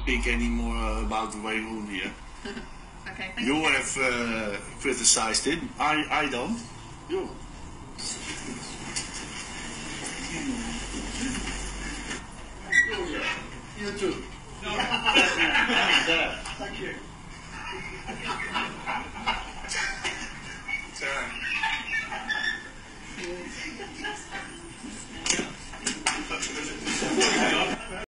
speak anymore about the way Rooney here. Okay, thank You you. have criticized him. I don't. You. You too. Thank you.